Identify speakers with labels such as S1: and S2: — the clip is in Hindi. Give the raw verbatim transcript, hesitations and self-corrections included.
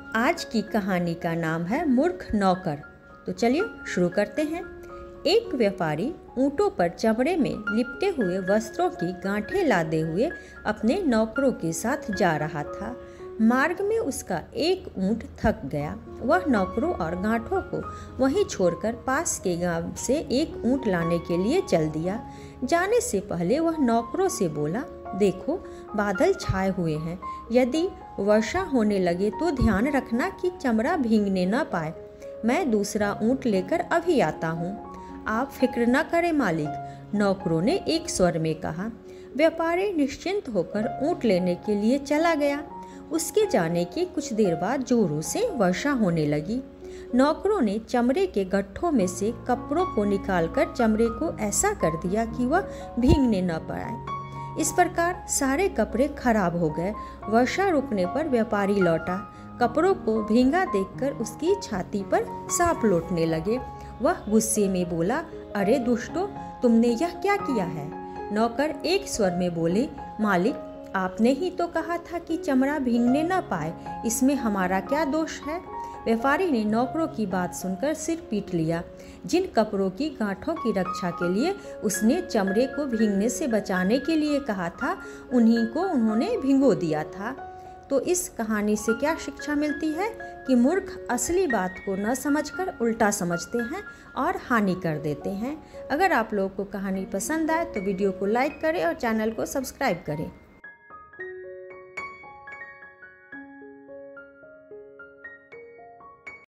S1: आज की कहानी का नाम है मूर्ख नौकर। तो चलिए शुरू करते हैं। एक व्यापारी ऊँटों पर चमड़े में लिपटे हुए वस्त्रों की गांठें लादे हुए अपने नौकरों के साथ जा रहा था। मार्ग में उसका एक ऊँट थक गया। वह नौकरों और गांठों को वहीं छोड़कर पास के गांव से एक ऊँट लाने के लिए चल दिया। जाने से पहले वह नौकरों से बोला, देखो बादल छाए हुए हैं, यदि वर्षा होने लगे तो ध्यान रखना कि चमड़ा भीगने न पाए। मैं दूसरा ऊँट लेकर अभी आता हूँ। आप फिक्र न करें मालिक, नौकरों ने एक स्वर में कहा। व्यापारी निश्चिंत होकर ऊँट लेने के लिए चला गया। उसके जाने के कुछ देर बाद जोरों से वर्षा होने लगी। नौकरों ने चमड़े के गट्ठों में से कपड़ों को निकालकर चमड़े को ऐसा कर दिया कि वह भीगने न पाए। इस प्रकार सारे कपड़े खराब हो गए। वर्षा रुकने पर व्यापारी लौटा। कपड़ों को भींगा देखकर उसकी छाती पर सांप लौटने लगे। वह गुस्से में बोला, अरे दुष्टों, तुमने यह क्या किया है? नौकर एक स्वर में बोले, मालिक, आपने ही तो कहा था कि चमड़ा भीगने न पाए, इसमें हमारा क्या दोष है? व्यापारी ने नौकरों की बात सुनकर सिर पीट लिया। जिन कपड़ों की गांठों की रक्षा के लिए उसने चमड़े को भीगने से बचाने के लिए कहा था, उन्हीं को उन्होंने भिगो दिया था। तो इस कहानी से क्या शिक्षा मिलती है कि मूर्ख असली बात को न समझकर उल्टा समझते हैं और हानि कर देते हैं। अगर आप लोगों को कहानी पसंद आए तो वीडियो को लाइक करें और चैनल को सब्सक्राइब करें।